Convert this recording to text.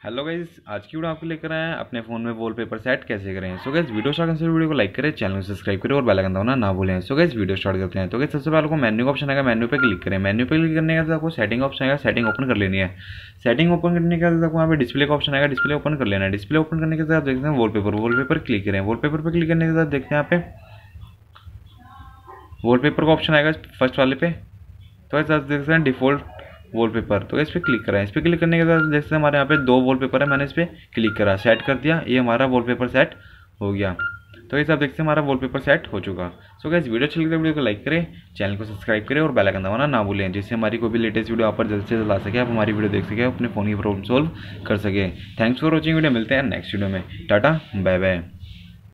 Hello guys, आज की video आपको लेकर आए हैं अपने फ़ोन में वॉलपेपर सेट कैसे करें। सो गाइस वीडियो स्टार्ट करने से वीडियो को लाइक करें, चैनल को सब्सक्राइब करें और बेल आइकन दबाना ना भूलें। सो गाइस वीडियो स्टार्ट करते हैं। तो गाइस सबसे पहले आपको मेन्यू का ऑप्शन आएगा, मेन्यू पे क्लिक करें। मेन्यू पे क्लिक करने के बाद आपको सेटिंग ऑप्शन आएगा, सेटिंग ओपन कर लेनी है। सेटिंग ओपन करने के बाद आपको वहाँ पे डिस्प्ले का ऑप्शन आएगा, डिस्प्ले ओपन कर लेना है। डिस्प्ले ओपन करने के बाद देखते हैं वॉलपेपर क्लिक करें। वॉलपेपर पर क्लिक करने के बाद देखते हैं यहाँ पे वॉलपेपर का ऑप्शन आएगा फर्स्ट वाले पे। तो ऐसा देखते हैं डिफ़ॉल्ट वॉलपेपर, तो इस पर क्लिक करा। इस पर क्लिक करने के बाद देखते हैं हमारे यहाँ पे दो वॉलपेपर है, मैंने इस पर क्लिक करा, सेट कर दिया, ये हमारा वॉलपेपर सेट हो गया। तो ये सब देखते हैं हमारा वॉलपेपर सेट हो चुका। सो गाइस वीडियो अच्छी लगी तो वीडियो को लाइक करें, चैनल को सब्सक्राइब करें और बेल आइकन दबाना ना भूलें, जिससे हमारी कोई भी लेटेस्ट वीडियो आप पर जल्द से जल्द आ सके, आप हमारी वीडियो देख सके, अपने फ़ोन की प्रॉब्लम सॉल्व कर सके। थैंक्स फॉर वॉचिंग वीडियो, मिलते हैं नेक्स्ट वीडियो में। Tata bye bye.